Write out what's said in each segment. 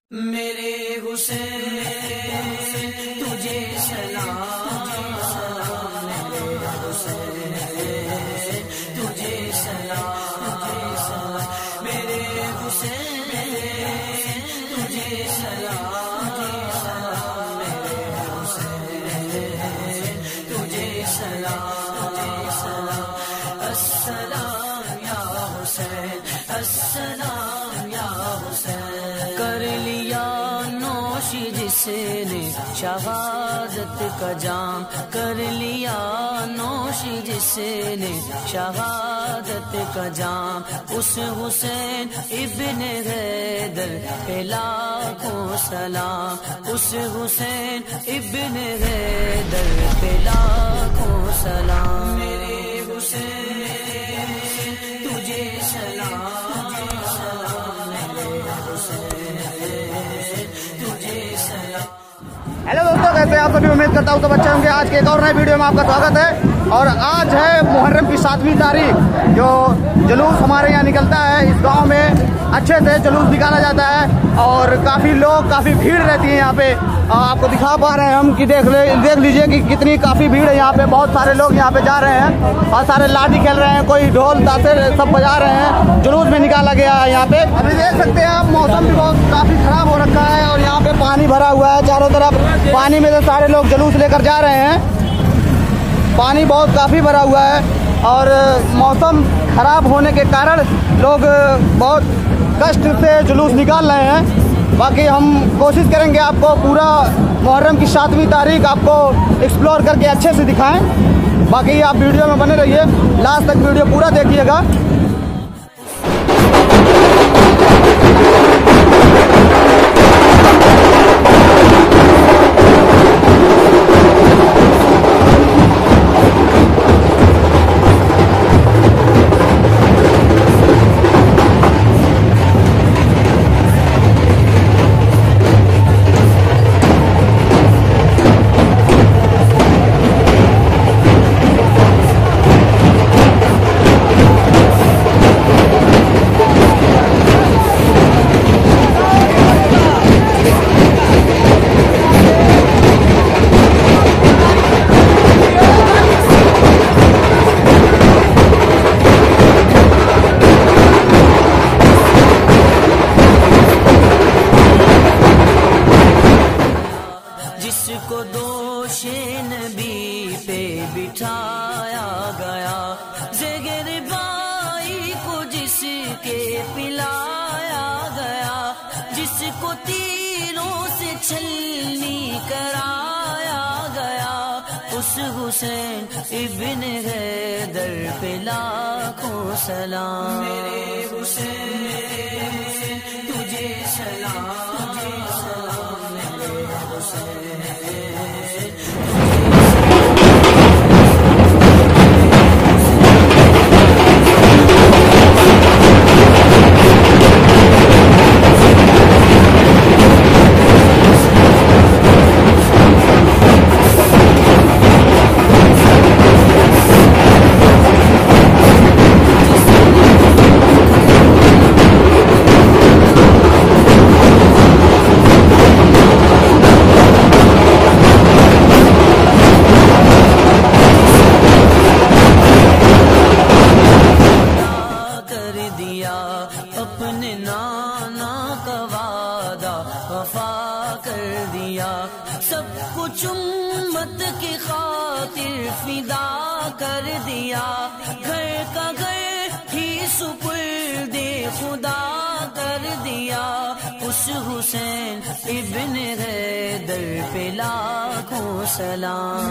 میرے حسین تجھے سلام، میرے حسین تجھے سلام، میرے حسین تجھے سلام، میرے حسین تجھے سلام، السلام یا حسین، السلام یا حسین۔ کر لیا نوش جس نے شہادت کا جام، کر لیا نوش جس نے شہادت کا جام، اس حسین ابن حیدر پہ لاکھوں سلام، اس حسین ابن حیدر پہ لاکھوں سلام، میرے حسین تجھے سلام، ہیلو دوستوں، کیسے آپ سبھی؟ امید کرتا ہوں تو بچے ہوں گے۔ آج کے ایک اور نئے ویڈیو میں آپ کا سواگت ہے، اور آج ہے محرم کی 7ویں تاریخ، جو جلوس ہمارے یہاں نکلتا ہے۔ اس گاؤں میں اچھے سے جلوس نکالا جاتا ہے، اور کافی لوگ، کافی بھیڑ رہتی ہے یہاں پہ۔ آپ کو دکھا پا رہے ہیں ہم کہ دیکھ لیجئے کہ کتنی کافی بھیڑ ہے یہاں پہ۔ بہت سارے لوگ یہاں پہ جا رہے ہیں، اور سارے لاٹھی کھیل رہے ہیں، کوئی ڈھول تاشے سب بجا رہے ہیں۔ جلوس میں نکالا گیا ہے یہاں پہ۔ ابھی دیکھ سکتے ہیں آپ، موسم بھی بہت کافی خراب ہو رکھا ہے، اور یہاں پہ پانی بھرا ہوا ہے چاروں طرف۔ پانی میں سے سارے لوگ جلوس لے کر جا رہے ہیں۔ پانی بہت کافی بھرا ہوا ہے، اور موسم خراب ہونے کے کارن لوگ بہت کشٹ سے جلوس نکال رہے ہیں۔ باقی ہم کوشش کریں گے آپ کو پورا محرم کی 7ویں تاریخ آپ کو ایکسپلور کر کے اچھے سے دکھائیں۔ باقی آپ ویڈیو میں بنے رہیے، لاسٹ تک ویڈیو پورا دیکھیے گا۔ نبی پہ بٹھایا گیا، زگر بائی کو جس کے پلایا گیا، جس کو تیروں سے چھلنی کرایا گیا، اس حسین ابن حیدر پہ لاکھوں سلام، میرے حسین تجھے سلام، میرے حسین اپنے نانا کا وعدہ وفا کر دیا، سب کچھ امت کی خاطر فدا کر دیا، گھر کا گھر ہی سپرد خدا کر دیا، اس حسین ابن حیدر پہ لاکھوں سلام۔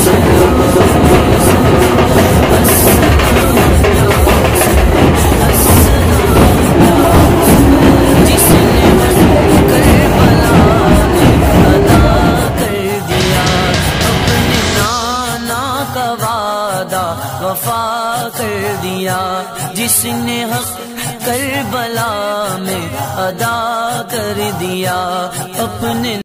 وفا کر دیا، جس نے حق کربلا میں ادا کر دیا، اپنے